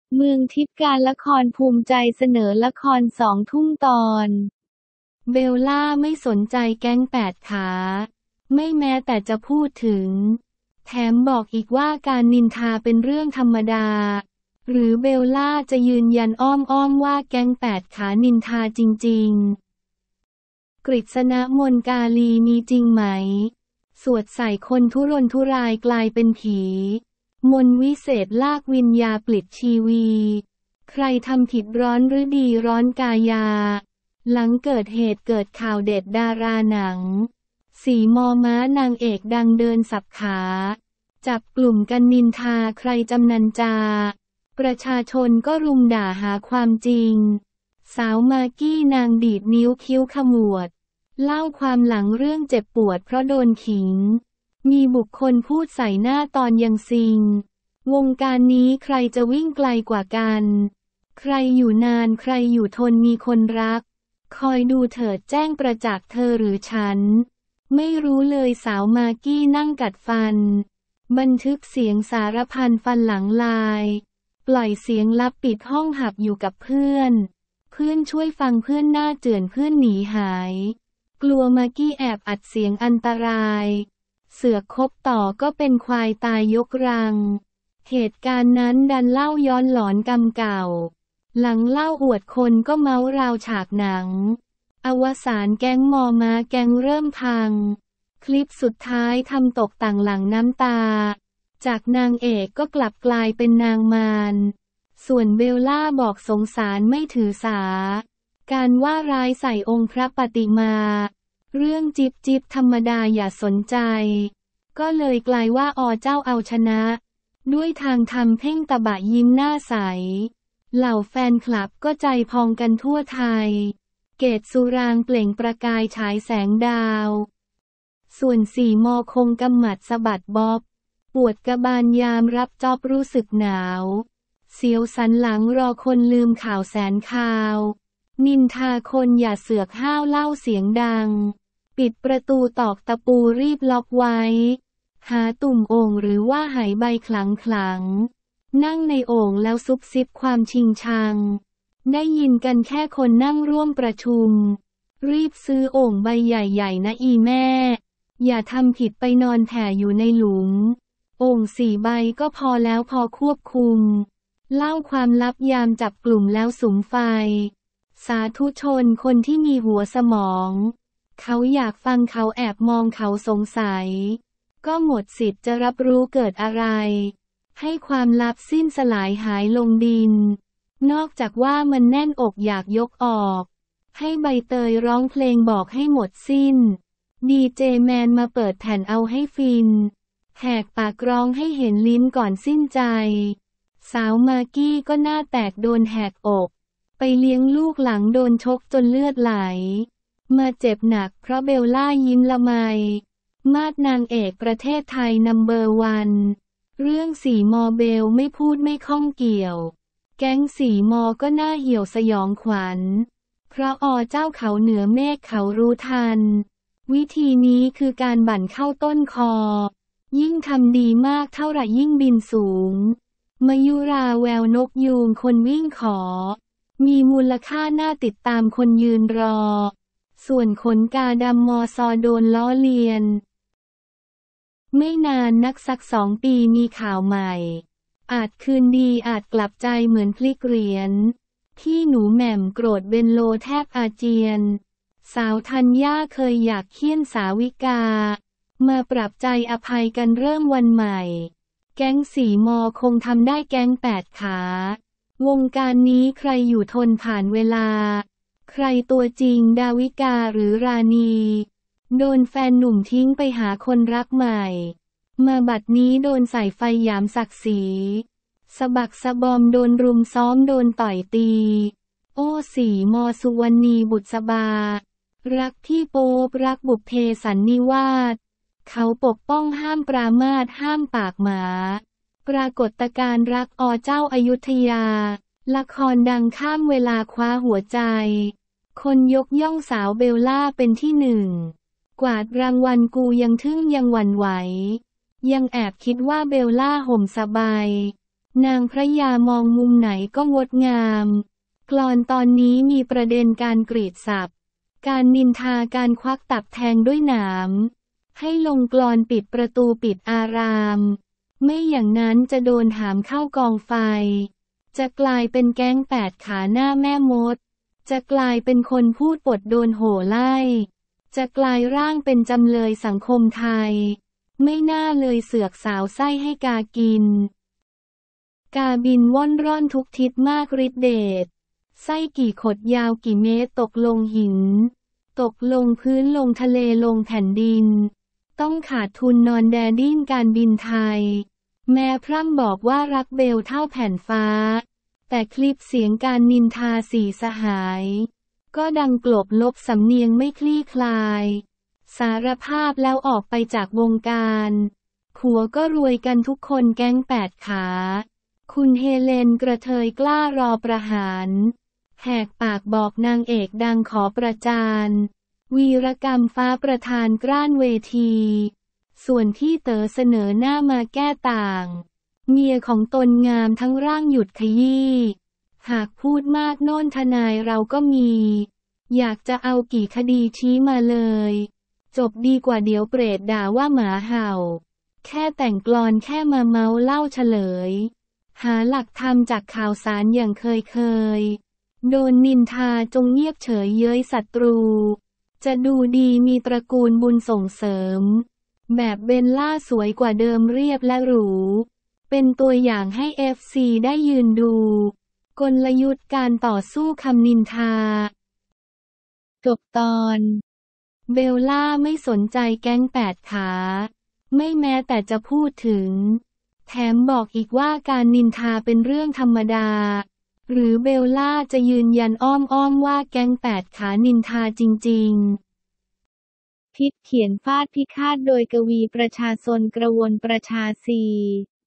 เมืองทิพย์การละครภูมิใจเสนอละคร2 ทุ่มตอน เบลล่าไม่สนใจแก๊ง8 ขา ไม่แม้แต่จะพูดถึง แถมบอกอีกว่าการนินทาเป็นเรื่องธรรมดา หรือเบลล่าจะยืนยันอ้อมว่าแก๊ง8 ขานินทาจริงๆ กฤษณมนกาลีมีจริงไหม สวดใส่คนทุรนทุรายกลายเป็นผี มนต์วิเศษลากวิญญาปลิดชีวี ใครทำผิดร้อนหรือดีร้อนกายา หลังเกิดเหตุเกิดข่าวเด็ดดาราหนัง สีมอม้านางเอกดังเดินสับขา จับกลุ่มกันนินทาใครจำนันจา ประชาชนก็รุมด่าหาความจริง สาวมากกี้นางดีดนิ้วคิ้วขมวด เล่าความหลังเรื่องเจ็บปวดเพราะโดนขิง มีบุคคลพูดใส่หน้าตอนยังซิง วงการนี้ใครจะวิ่งไกลกว่ากัน ใครอยู่นานใครอยู่ทนมีคนรัก คอยดูเถิดแจ้งประจักษ์เธอหรือฉัน ไม่รู้เลยสาวมากกี้นั่งกัดฟัน บันทึกเสียงสารพันฟันหลังลาย ปล่อยเสียงลับปิดห้องหับอยู่กับเพื่อน เพื่อนช่วยฟังเพื่อนหน้าเจือนเพื่อนหนีหาย กลัวมากกี้แอบอัดเสียงอันตราย เสือกคบต่อก็เป็นควายตายยกรัง เหตุการณ์นั้นดันเล่าย้อนหลอนกรรมเก่า หลังเล่าอวดคนก็เมาราวฉากหนัง อวสานแก๊งมอม้าแก๊งเริ่มพัง คลิปสุดท้ายทำตกต่างหลังน้ำตา จากนางเอกก็กลับกลายเป็นนางมารส่วนเบลล่าบอกสงสารไม่ถือสา การว่าร้ายใส่องค์พระปฏิมา เรื่องจิบจิบธรรมดาอย่าสนใจ ก็เลยกลายว่าเจ้าเอาชนะ ด้วยทางทำเพ่งตะบะยิ้มหน้าใส เหล่าแฟนคลับก็ใจพองกันทั่วไทย เกตสุรางเปล่งประกายฉายแสงดาว ส่วนสี่มอคงกำหมัดสะบัดบ๊อบ ปวดกระบาลยามรับจอบรู้สึกหนาว เสียวสันหลังรอคนลืมข่าวแสนข่าว นินทาคนอย่าเสือกห้าวเล่าเสียงดัง ปิดประตูตอกตะปูรีบล็อกไว้ หาตุ่มโอ่งหรือว่าหายใบขลังนั่งในโอ่งแล้วซุบซิบความชิงชัง ได้ยินกันแค่คนนั่งร่วมประชุม รีบซื้อโอ่งใบใหญ่ๆนะอีแม่ อย่าทำผิดไปนอนแผ่อยู่ในหลุม โอ่ง4 ใบก็พอแล้วพอควบคุม เล่าความลับยามจับกลุ่มแล้วสุมไฟ สาธุชนคนที่มีหัวสมอง เขาอยากฟังเขาแอบมองเขาสงสัย ก็หมดสิทธิ์จะรับรู้เกิดอะไร ให้ความลับสิ้นสลายหายลงดิน นอกจากว่ามันแน่นอกอยากยกออก ให้ใบเตยร้องเพลงบอกให้หมดสิ้น ดีเจแมนมาเปิดแผ่นเอาให้ฟิน แหกปากร้องให้เห็นลิ้นก่อนสิ้นใจ สาวมากกี้ก็หน้าแตกโดนแหกอก ไปเลี้ยงลูกหลังโดนชกจนเลือดไหล มาเจ็บหนักเพราะเบลล่ายิ้มละไม มาดนางเอกประเทศไทยนัมเบอร์วันเรื่องสีมอเบลไม่พูดไม่ข้องเกี่ยว แก๊งสีมอก็น่าเหี่ยวสยองขวัญ เพราะเจ้าเขาเหนือเมฆเขารู้ทัน วิธีนี้คือการบั่นเข้าต้นคอ ยิ่งทำดีมากเท่าไหร่ยิ่งบินสูง มยุราแววนกยูงคนวิ่งขอ มีมูลค่าน่าติดตามคนยืนรอ ส่วนขนกาดำมอซอโดนล้อเลียน ไม่นานนักสัก2 ปีมีข่าวใหม่ อาจคืนดีอาจกลับใจเหมือนพลิกเหรียญ ที่หนูแหม่มโกรธเบนโลแทบอาเจียน สาวธัญญาเคยอยากเคี่ยนสาวิกา มาปรับใจอภัยกันเริ่มวันใหม่ แก๊งสีมอคงทำได้แก๊ง8 ขา วงการนี้ใครอยู่ทนผ่านเวลา ใครตัวจริงดาวิกาหรือราณี โดนแฟนหนุ่มทิ้งไปหาคนรักใหม่ มาบัดนี้โดนใส่ไฟหยามศักดิ์ศรีสะบักสะบอมโดนรุมซ้อมโดนต่อยตี โอ้สีมอสุวรรณีบุษบา รักพี่โป๊ปรักบุพเพสันนิวาสเขาปกป้องห้ามปรามาสห้ามปากหมา ปรากฏการณ์รักเจ้าอยุธยา ละครดังข้ามเวลาคว้าหัวใจ คนยกย่องสาวเบลล่าเป็นที่หนึ่ง กวาดรางวัลกูยังทึ่งยังหวั่นไหว ยังแอบคิดว่าเบลล่าห่มสบายนางพระยามองมุมไหนก็งดงามกลอนตอนนี้มีประเด็นการกรีดสับการนินทาการควักตับแทงด้วยหนามให้ลงกลอนปิดประตูปิดอารามไม่อย่างนั้นจะโดนหามเข้ากองไฟจะกลายเป็นแก๊ง8 ขาหน้าแม่มดจะกลายเป็นคนพูดปดโดนโห่ไล่จะกลายร่างเป็นจำเลยสังคมไทยไม่น่าเลยเสือกสาวไส้ให้กากินกาบินว่อนร่อนทุกทิศมากฤทธิเดชไส้กี่ขดยาวกี่เมตรตกลงหินตกลงพื้นลงทะเลลงแผ่นดินต้องขาดทุนนอนแดดิ้นการบินไทยแม้พร่ำบอกว่ารักเบลเท่าแผ่นฟ้าแต่คลิปเสียงการนินทาสี่สหายก็ดังกลบลบสำเนียงไม่คลี่คลายสารภาพแล้วออกไปจากวงการผัวก็รวยกันทุกคนแก๊ง8 ขาคุณเฮเลนกระเทยกล้ารอประหารแหกปากบอกนางเอกดังขอประจานวีรกรรมฟ้าประธานกล้านเวทีส่วนที่เต๋อเสนอหน้ามาแก้ต่างเมียของตนงามทั้งร่างหยุดขยี้หากพูดมากโน่นทนายเราก็มีอยากจะเอากี่คดีชี้มาเลยจบดีกว่าเดี๋ยวเปรตด่าว่าหมาเห่าแค่แต่งกลอนแค่มาเมาเล่าเฉลยหาหลักธรรมจากข่าวสารอย่างเคยโดนนินทาจงเงียบเฉยเย้ยศัตรูจะดูดีมีตระกูลบุญส่งเสริมแบบเบลล่าสวยกว่าเดิมเรียบและหรูเป็นตัวอย่างให้ FC ได้ยืนดูกลยุทธ์การต่อสู้คำนินทาจบตอนเบลล่าไม่สนใจแก๊ง8 ขาไม่แม้แต่จะพูดถึงแถมบอกอีกว่าการนินทาเป็นเรื่องธรรมดาหรือเบลล่าจะยืนยันอ้อมว่าแก๊ง8 ขานินทาจริงๆพิษเขียนฟาดพิฆาตโดยกวีประชาชนกระวนประชาซี